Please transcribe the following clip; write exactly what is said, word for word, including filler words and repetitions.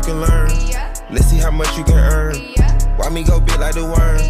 can learn. Let's see how much you can earn. Why me go big like the worm?